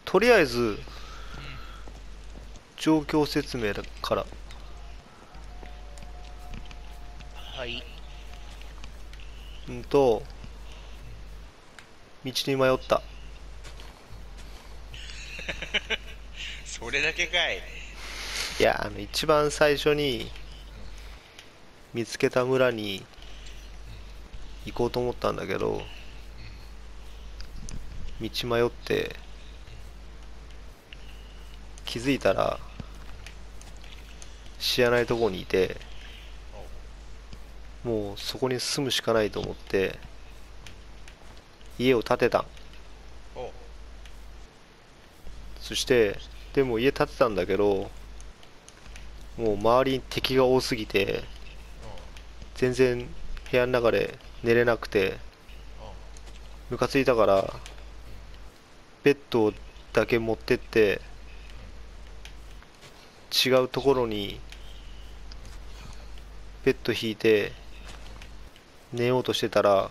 とりあえず状況説明から。 はい。 うんと道に迷った。 それだけかい。 いや、一番最初に見つけた村に行こうと思ったんだけど、道迷って気づいたら知らないとこにいて、 おう。 もうそこに住むしかないと思って家を建てたん。 おう。 そしてでも家建てたんだけど、もう周りに敵が多すぎておう。 全然部屋の中で寝れなくて、 おう。 ムカついたからベッドだけ持ってって違うところにベッド引いて寝ようとしてたら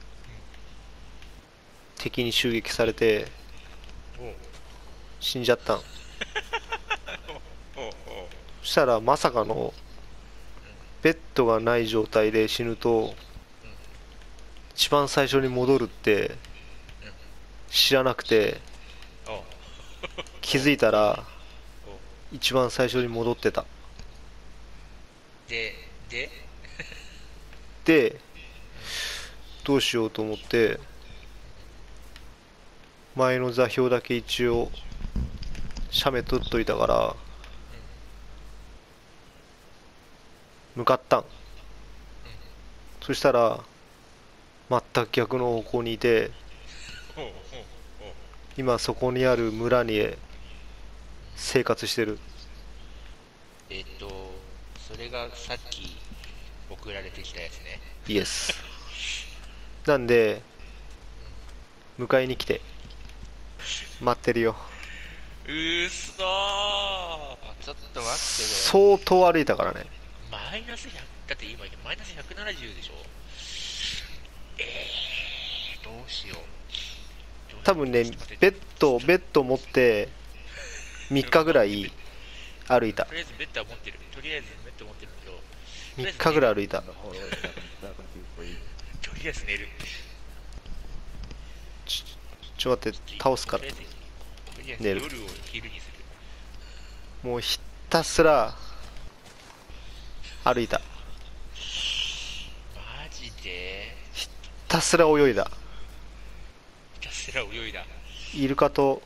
敵に襲撃されておう。 死んじゃったん。 おう。おう。 そしたらまさかのベッドがない状態で死ぬと一番最初に戻るって知らなくて、 おう。 気づいたらおう。 一番最初に戻ってた。 で、 で、どうしようと思って前の座標だけ一応写メ撮っといたから向かったん。そしたら全く逆の方向にいて、 おう。おう。おう。 今そこにある村に生活してる。 それがさっき送られてきたやつね。 イエス。なんで迎えに来て待ってるよ。 うーそー。ちょっと待って相当歩いたからね。 くれ。マイナス100、だって今マイナス170でしょ。どうしよう。どうしよう。 多分ね、 ちょっと待って。 ベッド持って3日ぐらい歩いた。 とりあえずベッドは持ってる。とりあえずベッド持ってるんだけど、とりあ 3 えず寝る。 日ぐらい歩いた。 とりあえず寝る。 ちょ待って、倒すから。 とりあえず、とりあえず寝る。 夜を昼にする。 もうひたすら歩いた。 マジでひたすら泳いだ。 ひたすら泳いだ。 イルカと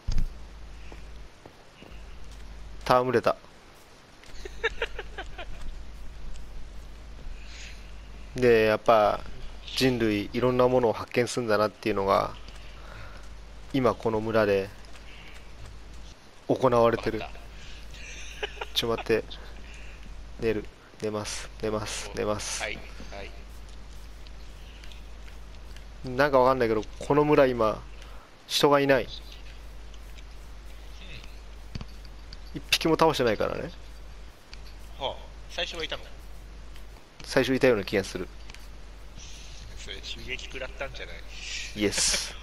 戯れた。で、やっぱ人類いろんなものを発見するんだなっていうのが今この村で行われてる。 わかった。 待って。寝る。寝ます。寝ます。 お、 寝ます。 はい、はい。 なんかわかんないけど、この村今人がいない。一匹も倒してないからね。 はあ、最初はいたの？ 最初いたような気がする。 それ襲撃食らったんじゃない？ イエス。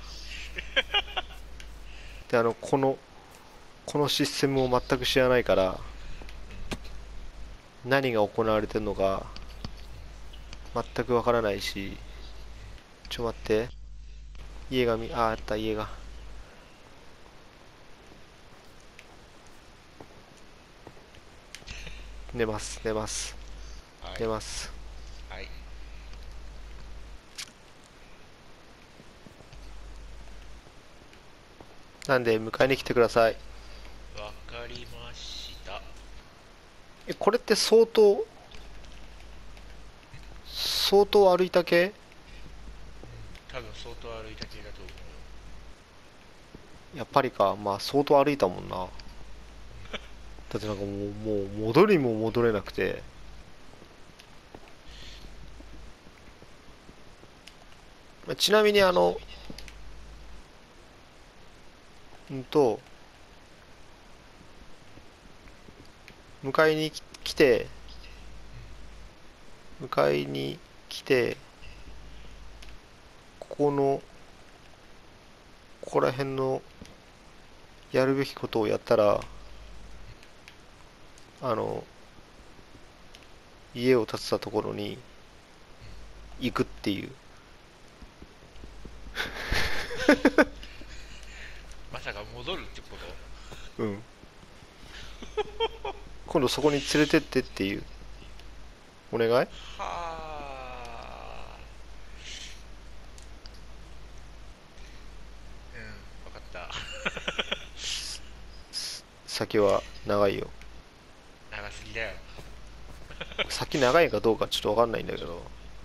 で、このシステムを全く知らないから何が行われてるのか全くわからないし。待って。家があった家が。寝ます。寝ます。 はい、 寝ます。 はい。 なんで迎えに来てください。 わかりました。 これって相当歩いた系？ 多分相当歩いた系だと思うよ。 やっぱりか。まあ相当歩いたもんな。だってなんかもう戻りも戻れなくて。ちなみにうんと迎えに来て迎えに来てここら辺のやるべきことをやったら、あの、家を建てたところに行くっていう。 まさか戻るってこと？ うん。今度そこに連れてってっていう。お願い。 はあ。うん、わかった。 先は長いよ。 長すぎだよ。 先長いかどうかちょっとわかんないんだけど。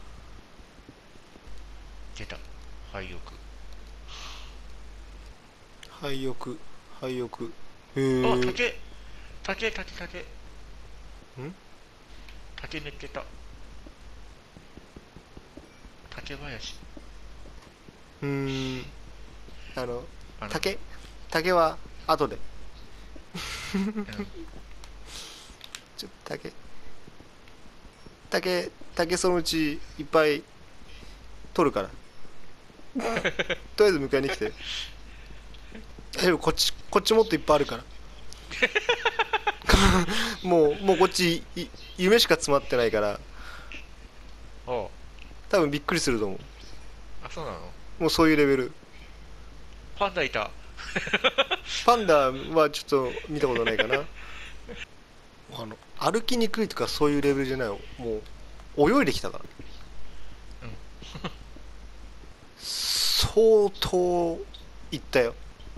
出た。廃屋。 廃屋、廃屋。へあ、 え。 竹竹竹竹ん竹見つけた。竹林。 うーん。あの、 あの、 竹、竹は後で。 うん。 ちょ、竹そのうちいっぱい取るから。とりあえず迎えに来て。こっちもっといっぱいあるから。もうこっち夢しか詰まってないから、 おう。 多分びっくりすると思う。 あ、そうなの？ もうそういうレベル。 パンダいた。 パンダはちょっと見たことないかな。歩きにくいとかそういうレベルじゃないよ。もう、泳いできたから。 うん。 相当行ったよ。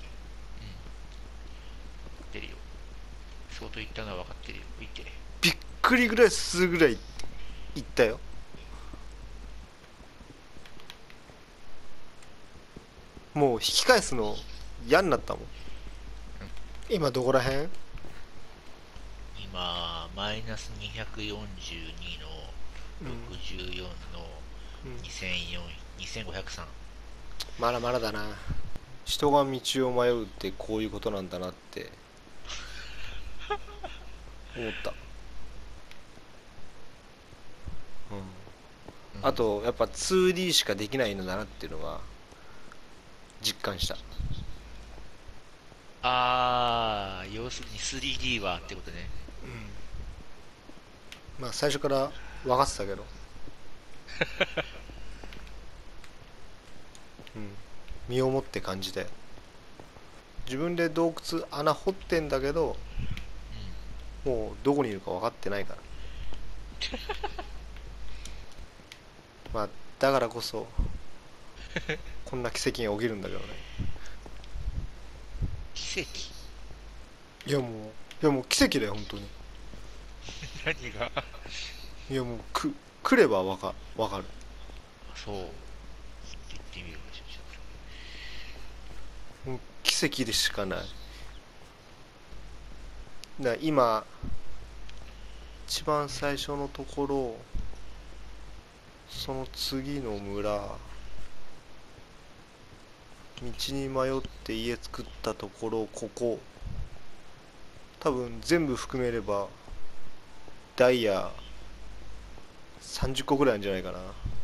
出るよ。相当言ったのは分かってるよ。見て。 びっくりぐらいするぐらい行ったよ。もう引き返すの嫌になったもん。今どこらへん？ 今、マイナス242のうん、 64のうん、 2004、2503。 まだまだだな。人が道を迷うってこういうことなんだなって思った。うん。 うん。 あとやっぱ 2D しかできないのだなっていうのは実感した。 要するに 3D はってことね。 まあ最初から分かってたけど、うん、身をもって感じて、自分で洞窟穴掘ってんだけど、もうどこにいるか分かってないから。まあだからこそこんな奇跡が起きるんだけどね。 奇跡。 いやもう奇跡だよ本当に。 何が？ いやもう来れば分かる。 そう。言ってみるかしもう奇跡でしかない。だから今一番最初のところ、その次の村、道に迷って家作ったところ、ここ多分全部含めればダイヤ30個ぐらいあるんじゃないかな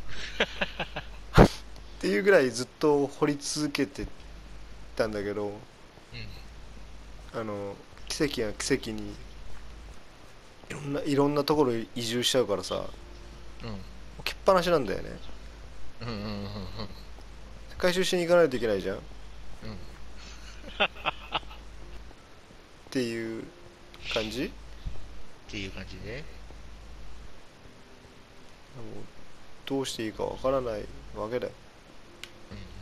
っていうぐらいずっと掘り続けてたんだけど、 ら。 あの奇跡が奇跡にいろんなところ移住しちゃうからさ、 うん。うん。 置きっぱなしなんだよね。 うんうんうんうん。 回収しに行かないといけないじゃんっうん。 ていう感じ。 っていう感じで。 もうどうしていいかわからないわけだよ。 うんうん。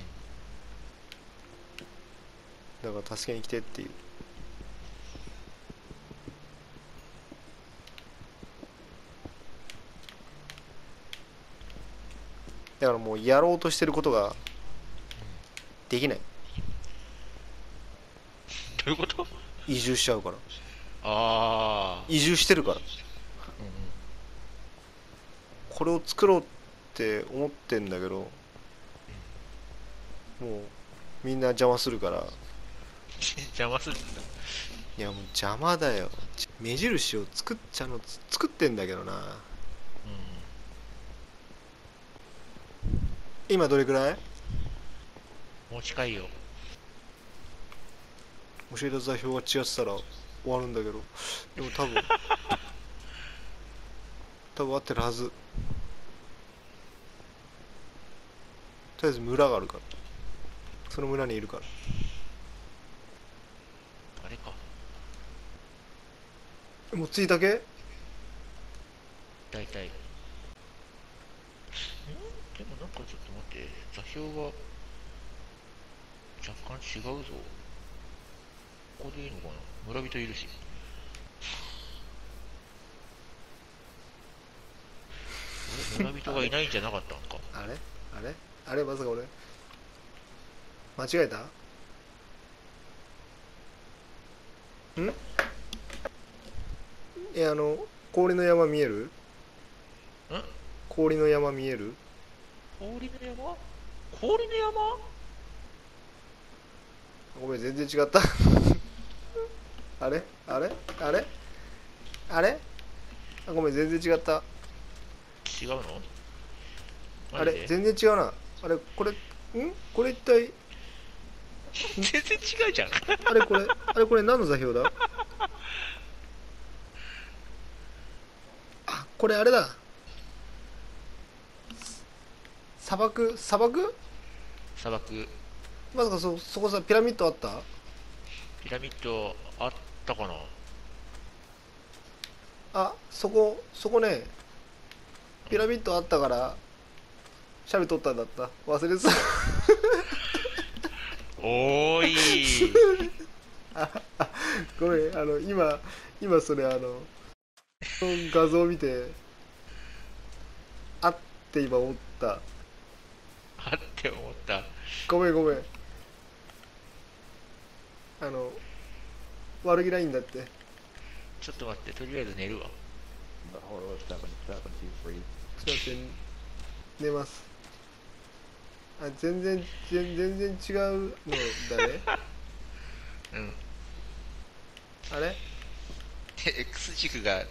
だから助けに来てっていう。だからもうやろうとしてることができない。 どういうこと？ 移住しちゃうから。 ああ移住してるから。 ー。うんうん。 これを作ろうって思ってんだけど、もうみんな邪魔するから。 邪魔するんだ。 いやもう邪魔だよ。目印を作ってんだけどな。 うん。 今どれくらい？ もう近いよ。 教えた座標が違ってたら終わるんだけど、でも多分合ってるはず。とりあえず村があるから、その村にいるから。 あれか。 もう着いたけ？ 大体。でもなんかちょっと待って、座標が若干違うぞ。ここでいいのかな。村人いるし。村人がいないんじゃなかったんか。 あれあれまさか俺間違えた？ん氷の山見える？氷の山見える？ 氷の山。氷の山。 ごめん、全然違ったあれあれあれあれあ、ごめん、全然違った。 違うの。 あれ全然違うな。あれこれこれ一体全然違うじゃんあれこれ何の座標だ？あ、これあれだ。砂漠砂漠。 まさかそこさ、ピラミッドあった？ ピラミッドあったかな。 あ、そこね、ピラミッドあったからシャビ取ったんだった。忘れてたおーいごめん、今それ画像見てあって今思った。 あって思った。 ごめん悪気ないんだって。 ちょっと待って、とりあえず寝るわ。 ちょっと待って、寝ます。あ、全然違うのだねうん。 あれ X 軸が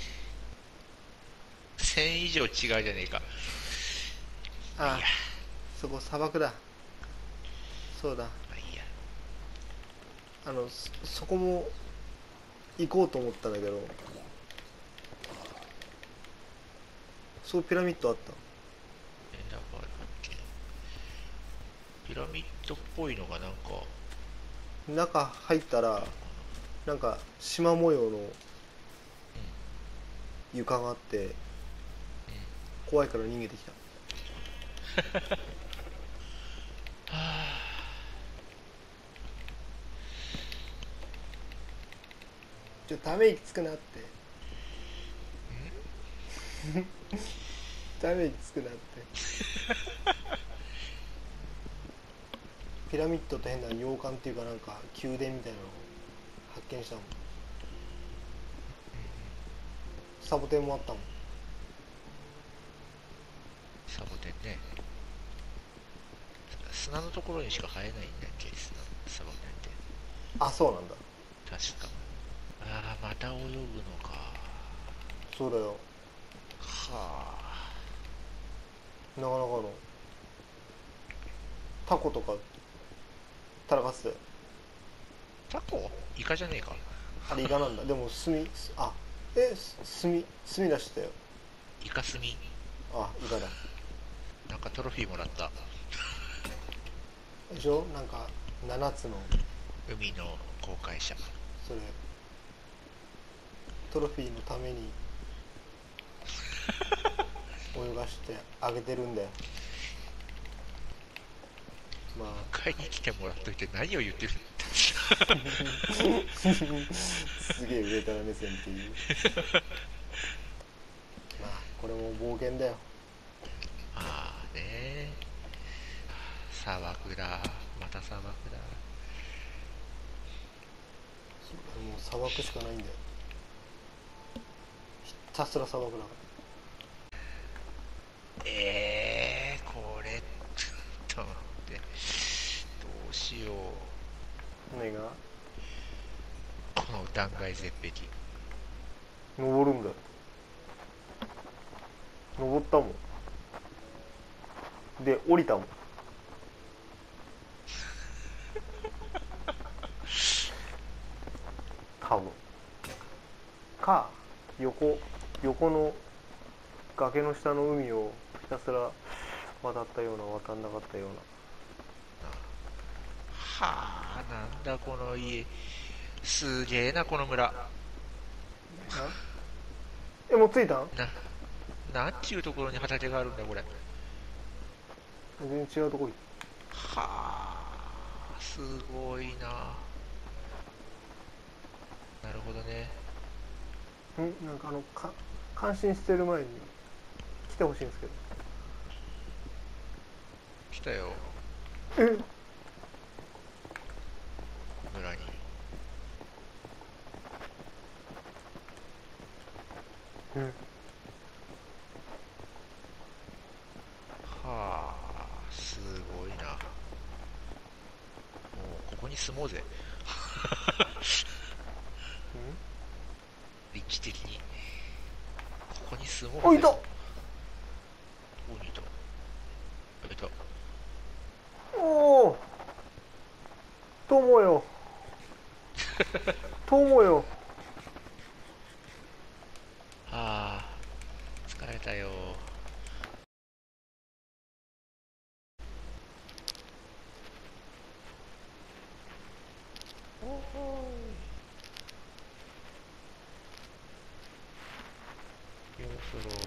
1000以上違うじゃねえか。 あいや、 そこ砂漠だ。そうだ。 まあいいや。 そこも行こうと思ったんだけど、そうピラミッドあった。 だからピラミッドっぽいのがなんか中入ったらなんか縞模様の床があって怖いから逃げてきた。ため息つくなってため息つくなってピラミッドと変な洋館っていうかなんか宮殿みたいなのを発見したもん。サボテンもあったもん。 サボテンね。砂のところにしか生えないんだっけ、サボテンって。 あ、そうなんだ。 確か。ああ、また泳ぐのか。 そうだよ。 はあ。 なかなかのタコとか戦ってたよ。 タコイカじゃねえか。 あれイカなんだ。でも炭出してたよ。 イカスミ。 あ、イカだ。 なんかトロフィーもらった。 でしょ、なんか7つの海の航海者。 それトロフィーのために泳がしてあげてるんだよ。まあ買いに来てもらっといて何を言ってるんだ。 すげえ上から目線っていうまあこれも冒険だよ。 まあね。砂漠だ。また砂漠だ。 もう砂漠しかないんだよ。ひたすら砂漠だから。 これちょっと待って、どうしよう。 何がこの断崖絶壁。 登るんだよ。登ったもんで降りたもん横の崖の下の海をひたすら渡ったような渡んなかったようはあ、なんだこの家。すげえな、この村。 な。もう着いたん？ なんちゅうところに畑があるんだ、これ。 全然違うとこ行っはあ、すごいな。なるほどね。 た。なんか感心してる前に来てほしいんですけど。 来たよ、 え村に。 うん。 はあ、すごいな。もう、ここに住もうぜ。立地的に。ここに住もうぜ。 あ、いた。 どこにいた？いた。 おお。友よ。友よ。 はあ、疲れたよ。おほーい。そろそろ